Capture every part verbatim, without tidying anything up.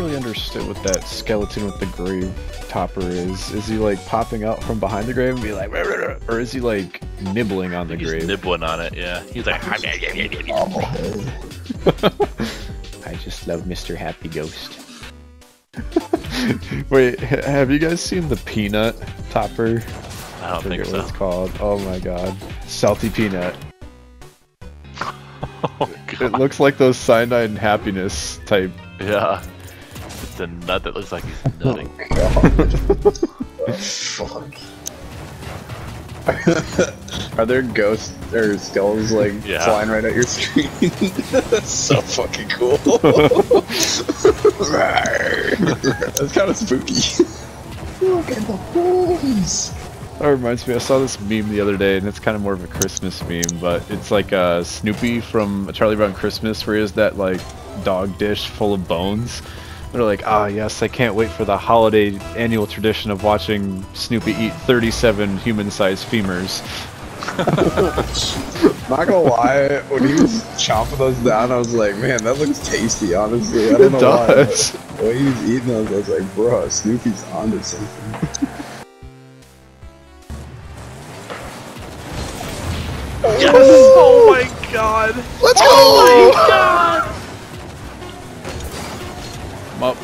really understood what that skeleton with the grave topper is. Is he like popping out from behind the grave and be like, or is he like nibbling on the He's grave? nibbling on it, yeah. He's like, I just love Mister Happy Ghost. Wait, have you guys seen the peanut topper? I don't I think forget so. what it's called. Oh my god. Salty peanut. Oh, God. It looks like those cyanide and happiness type. Yeah. It's a nut that looks like he's nutting. Are there ghosts or skulls like Yeah. flying right at your screen? That's so fucking cool. That's kind of spooky. Look at the bones. That reminds me, I saw this meme the other day, and it's kind of more of a Christmas meme, but it's like uh, Snoopy from Charlie Brown Christmas, where he has that like dog dish full of bones. They're like, ah, yes, I can't wait for the holiday annual tradition of watching Snoopy eat thirty-seven human-sized femurs. Not gonna lie, when he was chomping those down, I was like, man, that looks tasty, honestly. I don't It know does. why. The way he was eating those, I was like, bro, Snoopy's onto something. Yes! Oh my god! Let's go! Oh my god! I'm up.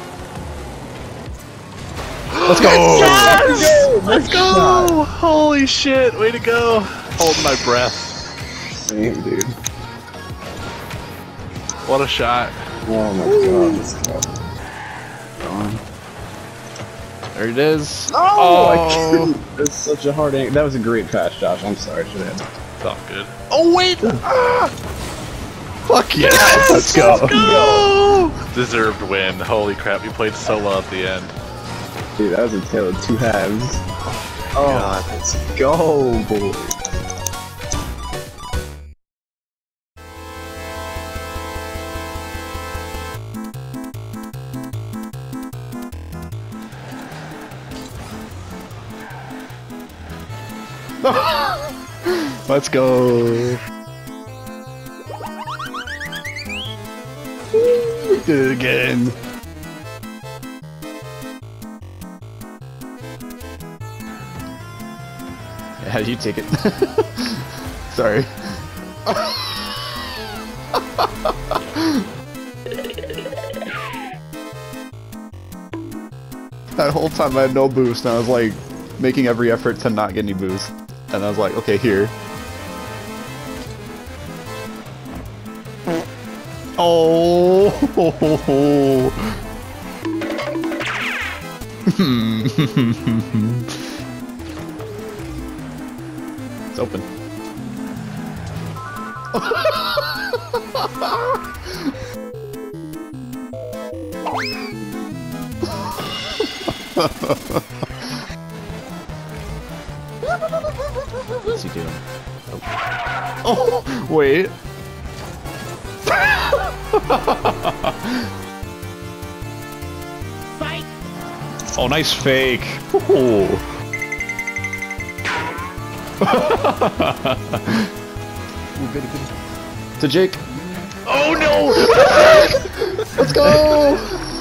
Let's go! Yes! Let's go! Shot. Holy shit! Way to go! Holding my breath. Damn, dude. What a shot! Oh my god, let's go. Gone. There it is. Oh, I Oh. couldn't. That's such a hard angle. That was a great pass, Josh. I'm sorry, I should have. It's all good. Oh wait! Ah! Fuck yeah! Yes! Let's go! Let's go! Deserved win. Holy crap, you played so well at the end. Dude, that was a tale of two halves. Oh, God. let's go, boy. Let's go! We did it again! Yeah, you take it. Sorry. That whole time I had no boost, and I was like making every effort to not get any boost. And I was like, okay, here. Oh! It's open. What's he doing? Oh, oh wait. Fight! Oh, nice fake. Ooh. Ooh, goody, goody. To Jake. Oh no! Let's go!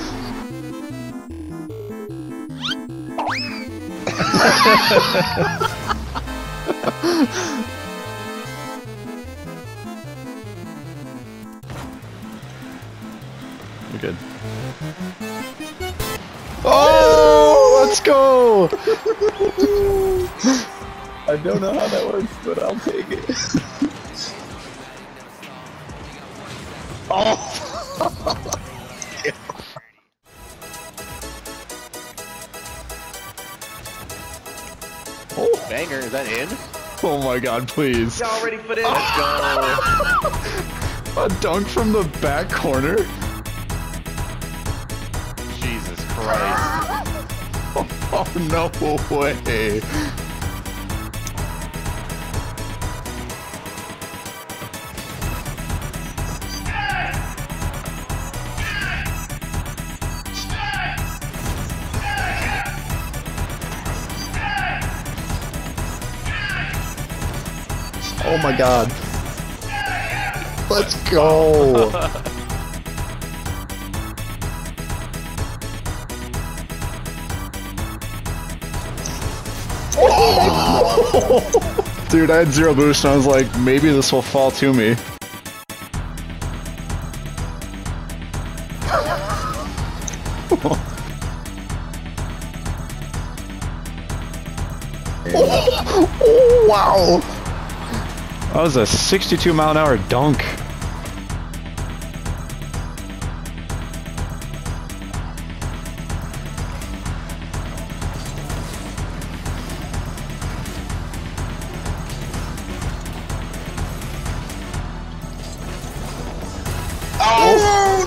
We're good. Oh, let's go! I don't know how that works, but I'll take it. Oh! Oh, banger, is that in? Oh my god, please. Y'all ready for this? Let's go! A dunk from the back corner? Jesus Christ. Oh, no way. Oh my god. Let's go. Dude, I had zero boost and I was like, maybe this will fall to me. Oh, wow! That was a sixty-two mile an hour dunk. Oh!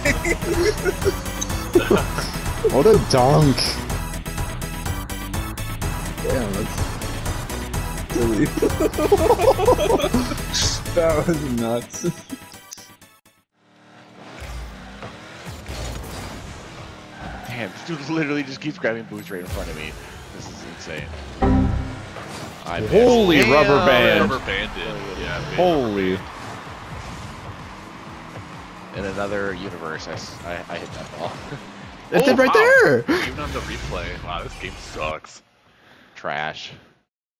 What a dunk! Damn, that's silly. That was nuts. Damn, this dude literally just keeps grabbing boost right in front of me. This is insane. I missed. Holy Damn. rubber band! Rubber banded. Yeah. big Holy. In another universe, I, s- I- I hit that ball. It Oh, did right wow. there! Even on the replay. Wow, this game sucks. Trash.